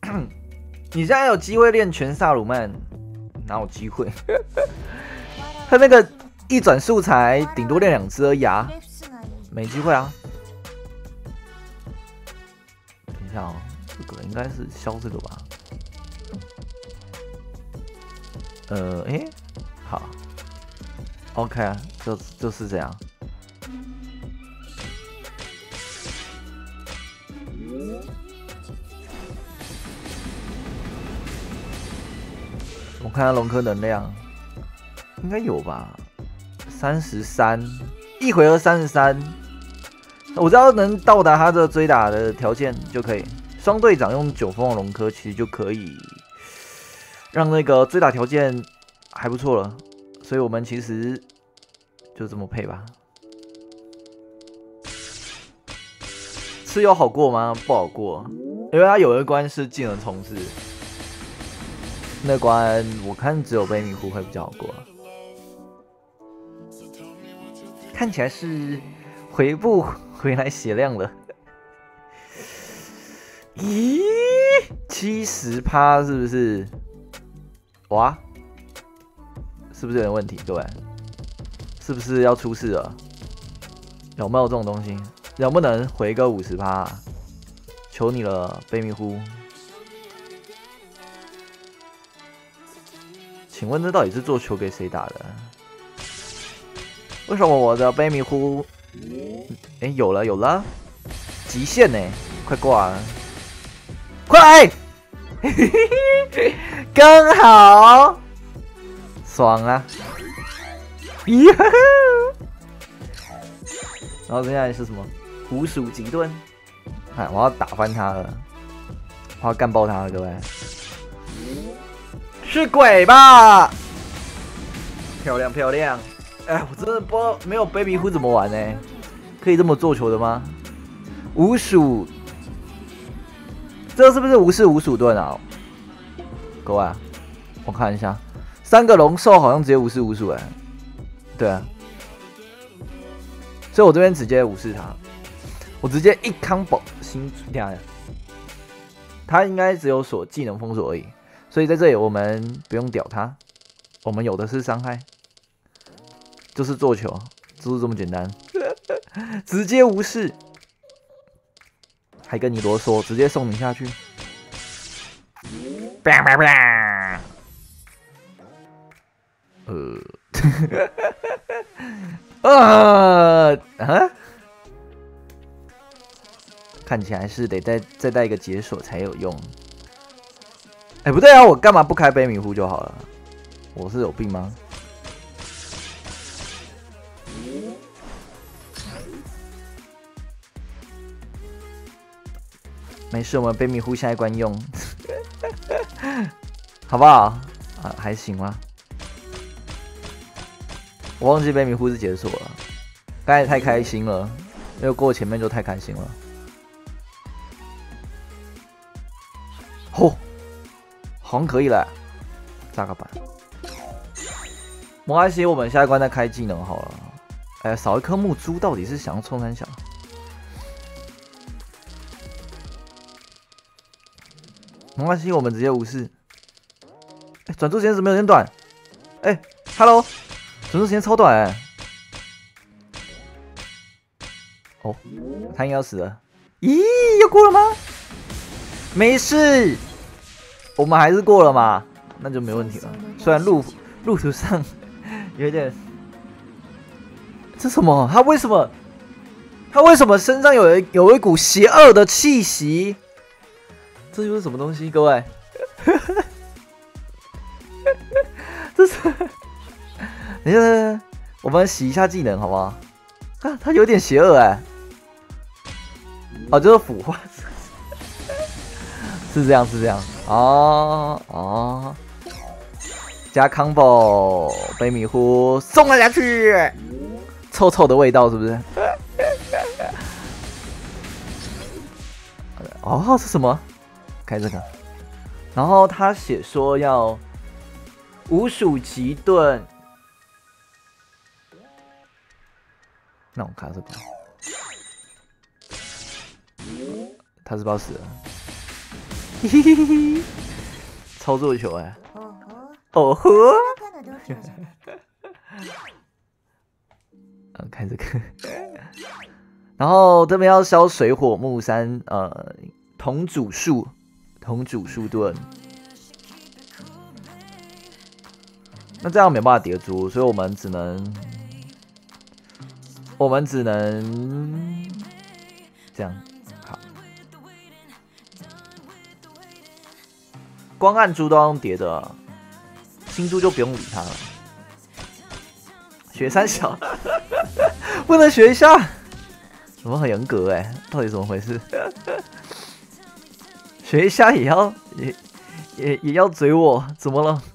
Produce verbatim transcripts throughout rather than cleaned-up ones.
你现在有机会练全萨鲁曼，哪有机会？他那个一转素材顶多练两只而已啊，没机会啊。等一下哦，这个应该是消这个吧？呃，诶，好 ，OK 啊，就就是这样。我看下龙科能量，应该有吧？三十三，一回合三十三，我知道能到达他的追打的条件就可以。双队长用九风的龙科，其实就可以让那个追打条件还不错了，所以我们其实就这么配吧。吃有好过吗？不好过，因为他有一关是技能重置。那关我看只有悲迷糊会比较好过、啊，看起来是回不回来血量了。咦，七十趴是不是？哇，是不是有点问题？各位，是不是要出事了？有没有这种东西？能不能回个五十趴？求你了，悲迷糊。请问这到底是做球给谁打的？为什么我的悲迷糊？哎、欸，有了有了，极限呢、欸，快挂了，快！刚好，爽啊！咦哈哈！然后接下来是什么？捕鼠急盾。哎，我要打翻他了，我要干爆他了，各位。是鬼吧？漂亮漂亮！哎，我真的不知道没有 baby 呼怎么玩呢、欸？可以这么做球的吗？无鼠，这是不是无视无鼠盾啊？各位、啊，我看一下，三个龙兽好像直接无视无鼠哎、欸。对啊，所以我这边直接无视他，我直接一 combo 新两，他应该只有锁技能封锁而已。所以在这里我们不用屌他，我们有的是伤害，就是做球，就是这么简单，直接无视，还跟你啰嗦，直接送你下去。啪啪啪！呃，呃啊，看起来是得再再带一个解锁才有用。哎、欸，不对啊，我干嘛不开悲迷糊就好了？我是有病吗？没事，我们悲迷糊现在关用，好不好？啊，还行吗？我忘记悲迷糊是解锁了，刚才太开心了，因为过前面就太开心了。吼！好像可以了，炸个板。没关系，我们下一关再开技能好了。哎，少一颗木珠，到底是想要冲三小？没关系，我们直接无视。哎，转速时间怎么有点短？哎 ，Hello， 转速时间超短哎、欸。哦，他应该要死了。咦，要过了吗？没事。我们还是过了嘛，那就没问题了。虽然路路途上有点，这什么？他为什么？他为什么身上有一有一股邪恶的气息？这又是什么东西？各位，这是……等一下，等一下，我们洗一下技能好不好？啊，他有点邪恶哎、欸。哦，就是腐化。是这样，是这样，哦哦，加 combo 悲迷糊送了下去，臭臭的味道是不是？哦，是什么？开这个，然后他写说要无鼠急盾，那我看这个，他是不是要死了？ 嘿嘿嘿嘿，操作球哎、欸，哦呵，啊，看这个，然后这边要烧水火木山，呃，同主树，同主树盾。那这样没办法叠珠，所以我们只能，我们只能这样。好，光暗珠都要用叠的，新珠就不用理它了。学三小，不能学一下，怎么很严格哎、欸？到底怎么回事？学一下也要也也也要嘴我，怎么了？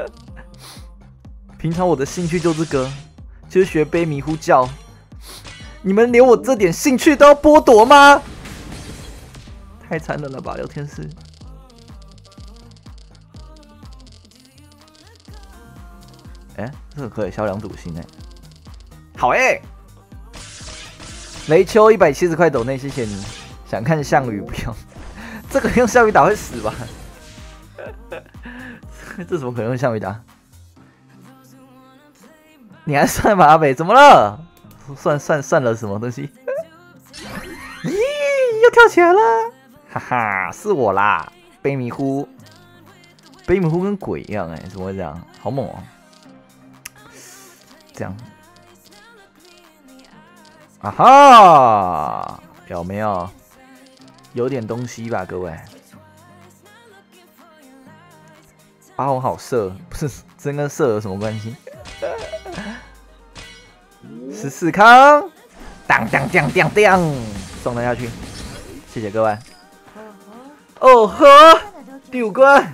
平常我的兴趣就这个，就是学悲迷呼叫。你们连我这点兴趣都要剥夺吗？太残忍了吧，聊天室。哎、欸，这个可以销两赌星哎，好哎、欸。雷秋一百七十块抖内，谢谢你。想看项羽不用，这个用项羽打会死吧？这怎么可能用项羽打？你还算吧，阿北，怎么了？算算算了什么东西？咦，又跳起来了！哈哈，是我啦，悲迷糊，悲迷糊跟鬼一样哎、欸，怎么会这样？好猛哦！这样，啊哈，有没有？有点东西吧，各位。阿红好色，不是真跟色有什么关系？十四康，当当当当当，送了下去，谢谢各位。哦呵，第五关，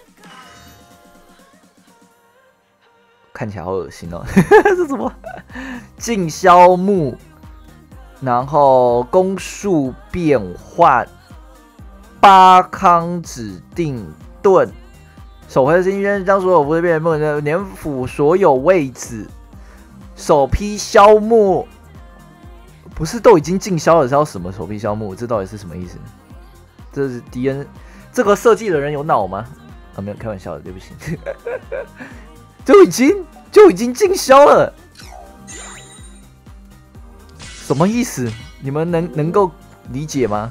看起来好恶心哦，这什么？静消木，然后攻速变换，八康指定盾，手回新轩将所有不会变梦的年phủ所有位置。首批消木，不是都已经禁消了，是要什么首批消木？这到底是什么意思？这是敌人，这个设计的人有脑吗？啊，没有，开玩笑的，对不起。就已经就已经禁消了，什么意思？你们能能够理解吗？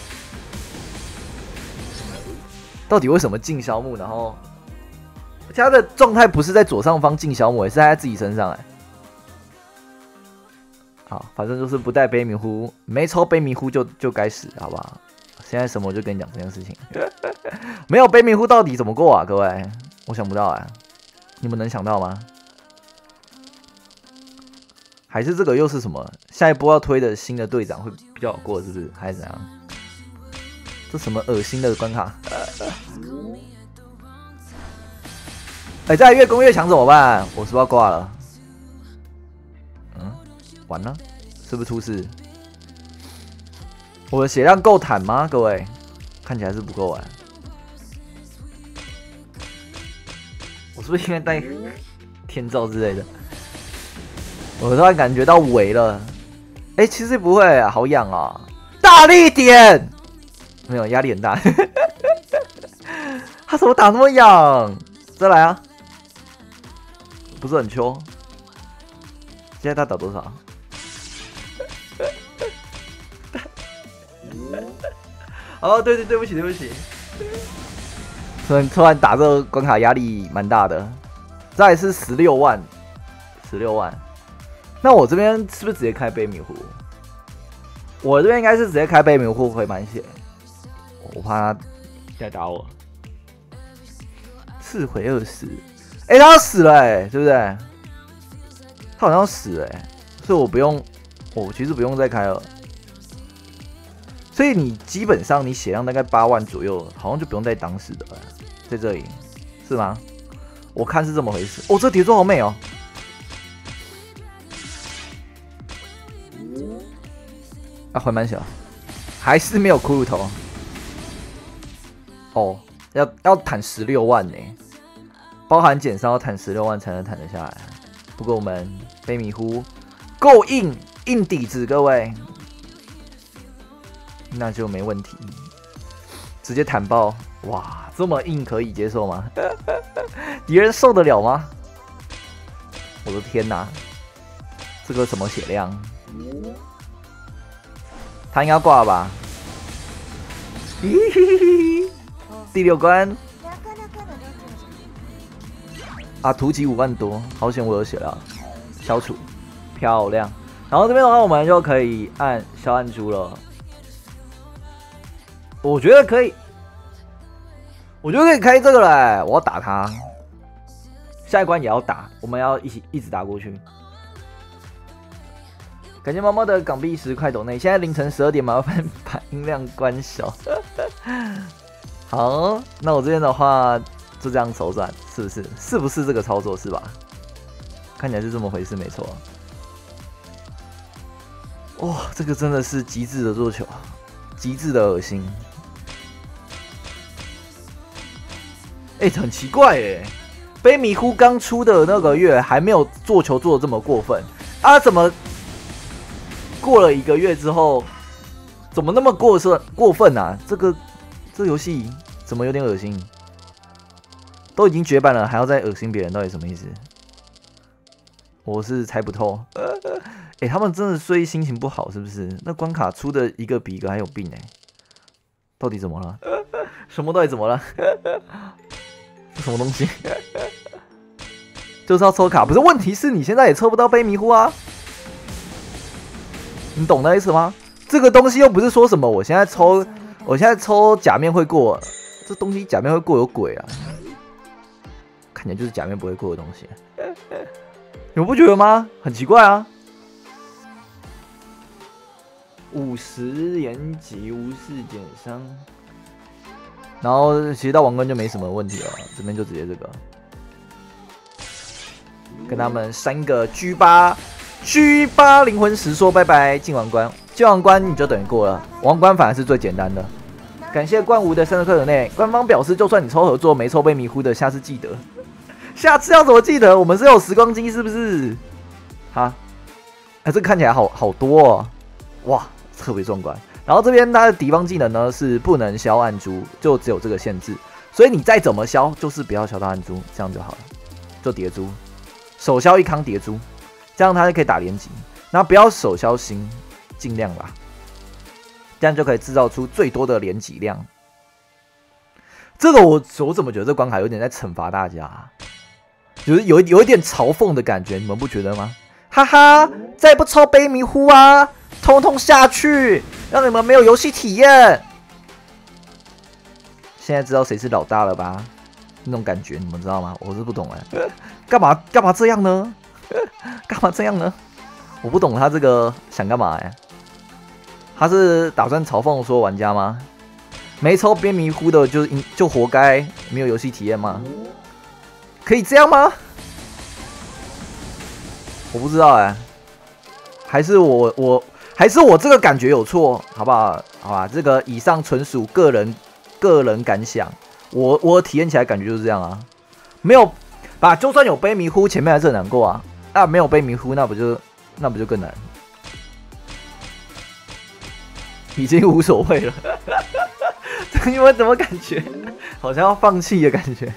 到底为什么禁消木？然后他的状态不是在左上方禁消木，是在他自己身上哎。好，反正就是不带悲迷糊，没抽悲迷糊就就该死，好不好？现在什么我就跟你讲这件事情。没有悲迷糊到底怎么过啊，各位？我想不到啊，你们能想到吗？还是这个又是什么？下一波要推的新的队长会比较好过，是不是？还是怎样？这什么恶心的关卡？哎、欸，再越攻越强怎么办？我是不是要挂了？嗯，完了，是不是出事？我的血量够坦吗？各位，看起来是不够啊。我是不是应该带天照之类的？我突然感觉到围了。哎、欸，其实不会、啊，好痒啊！大力点，没有压力很大。他怎么打那么痒？再来啊！不是很秋。现在他打多少？哦，对对，对不起，对不起。突然突然打这个关卡压力蛮大的。再来是十六万，十六万。那我这边是不是直接开悲迷糊？我这边应该是直接开悲迷糊回满血。我怕他再打我。四回二十，哎，他要死了哎、欸，对不对？他好像要死了哎、欸，所以我不用，我其实不用再开了。所以你基本上你血量大概八万左右，好像就不用再当时的了，在这里是吗？我看是这么回事。哦，这叠装好美哦。啊，回满血了，还是没有骷髅头。哦，要要坦十六万呢、欸，包含减伤要坦十六万才能坦得下来。不过我们悲迷糊够硬硬底子，各位，那就没问题。 直接坦爆，哇，这么硬可以接受吗？敌人受得了吗？我的天哪，这个什么血量？他应该挂了吧？第六关啊，图集五万多，好险我有血量，消除，漂亮。然后这边的话，我们就可以按消暗珠了。我觉得可以，我觉得可以开这个了。我要打他，下一关也要打，我们要一起一直打过去。感谢猫猫的港币十块斗内，现在凌晨十二点，麻烦把音量关小。好，那我这边的话就这样手转，是不是？是不是这个操作是吧？看起来是这么回事，没错。哇、哦，这个真的是极致的做球，极致的恶心。哎、欸，很奇怪哎，悲迷糊刚出的那个月还没有做球做的这么过分啊，怎么过了一个月之后，怎么那么过分过分啊？这个这游戏怎么有点恶心？都已经绝版了，还要再恶心别人，到底什么意思？我是猜不透。哎、欸，他们真的所以心情不好是不是？那关卡出的一个比一个还有病哎、欸，到底怎么了？什么到底怎么了？什么东西？就是要抽卡，不是？问题是你现在也抽不到悲迷糊啊，你懂那意思吗？这个东西又不是说什么，我现在抽，我现在抽假面会过，这东西假面会过有鬼啊！看起来就是假面不会过的东西，你们不觉得吗？很奇怪啊！五十延级无视减伤，然后其实到王冠就没什么问题了，这边就直接这个，跟他们三个 G 八 G 八灵魂石说拜拜，进王冠，进王冠你就等于过了，王冠反而是最简单的。感谢冠无的三十克以内，官方表示就算你抽合作没抽被迷糊的，下次记得，下次要怎么记得？我们是有时光机是不是？哈，哎，这个看起来好好多哦，哇！特别壮观，然后这边它的敌方技能呢是不能消暗珠，就只有这个限制，所以你再怎么消，就是不要消到暗珠，这样就好了，就叠珠，手消一康叠珠，这样它就可以打连击，那不要手消星，尽量啦，这样就可以制造出最多的连击量。这个我我怎么觉得这关卡有点在惩罚大家、啊，就是有有一点嘲讽的感觉，你们不觉得吗？哈哈，再不抽悲迷糊啊！通通下去，让你们没有游戏体验。现在知道谁是老大了吧？那种感觉你们知道吗？我是不懂哎，干嘛干嘛这样呢？干嘛这样呢？我不懂他这个想干嘛哎？他是打算嘲讽说玩家吗？没抽边迷糊的就就活该没有游戏体验吗？可以这样吗？我不知道哎，还是我我。还是我这个感觉有错，好不好？好吧，这个以上纯属个人个人感想，我我体验起来感觉就是这样啊，没有吧？就算有悲迷糊，前面还是很难过啊。啊，没有悲迷糊，那不就那不就更难？已经无所谓了，你们怎么感觉？好像要放弃的感觉。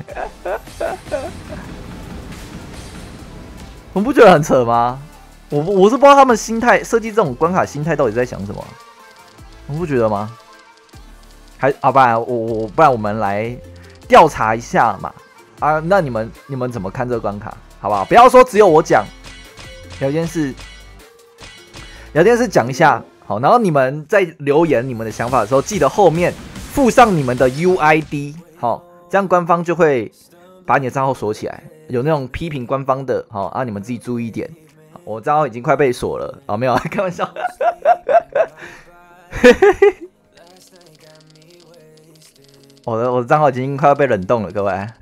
我不觉得很扯吗？我我是不知道他们心态设计这种关卡心态到底在想什么，你不觉得吗？还啊，不然我我不然我们来调查一下嘛啊，那你们你们怎么看这个关卡？好不好？不要说只有我讲，聊天室聊天室讲一下好，然后你们在留言你们的想法的时候，记得后面附上你们的 U I D 好，这样官方就会把你的账号锁起来。有那种批评官方的好啊，你们自己注意一点。我账号已经快被锁了啊、哦，没有，开玩笑。我的我的账号已经快要被冷冻了，各位。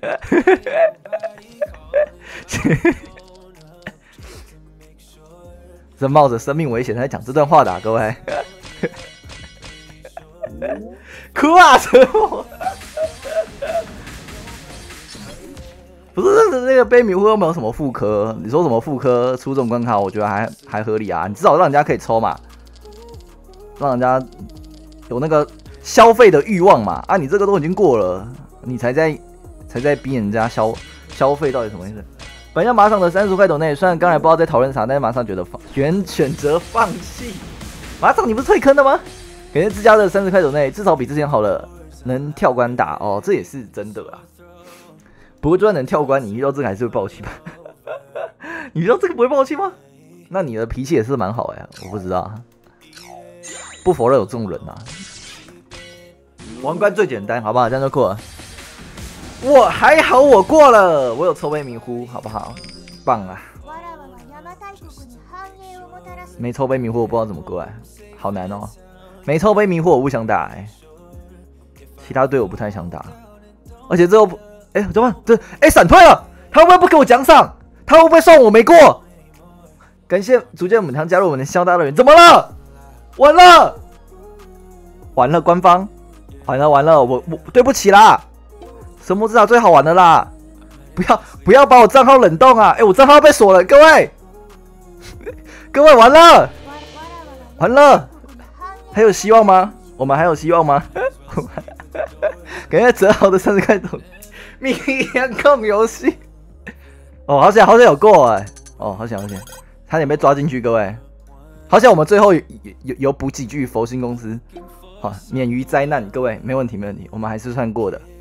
这冒着生命危险在讲这段话的、啊，各位。哭啊！车祸。不是那个悲迷糊有没有什么副科？你说什么副科出这种关卡，我觉得还还合理啊。你至少让人家可以抽嘛，让人家有那个消费的欲望嘛。啊，你这个都已经过了，你才在才在逼人家消消费，到底什么意思？本下马场的三十块斗内，虽然刚才不知道在讨论啥，但是马上觉得放选选择放弃。马场你不是退坑的吗？感觉自家的三十块斗内至少比之前好了，能跳关打哦，这也是真的啊。不过就算能跳关，你遇到这个还是会爆气吧？你遇到这个不会爆气吗？那你的脾气也是蛮好哎、欸，我不知道，不否认有这种人啊。王冠最简单，好不好？这样就过了。我还好，我过了，我有抽杯迷糊，好不好？棒啊！没抽杯迷糊，我不知道怎么过来，好难哦。没抽杯迷糊，我不想打哎、欸。其他队我不太想打，而且最后，哎、欸，怎么办？这哎闪退了，他会不会不给我奖赏？他会不会算我没过？感谢逐渐母汤加入我们的肖大乐园，怎么了？完了，完了，官方，完了完了，我我对不起啦，神魔之塔最好玩的啦，不要不要把我账号冷冻啊！哎、欸，我账号被锁了，各位，各位完了，完了，还有希望吗？我们还有希望吗？感觉泽豪的三十块头，密言控游戏，哦，好险好险有过哎、欸，哦，好险好险。差点被抓进去，各位，好像我们最后有有有补几句佛心公司，好免于灾难，各位没问题没问题，我们还是算过的。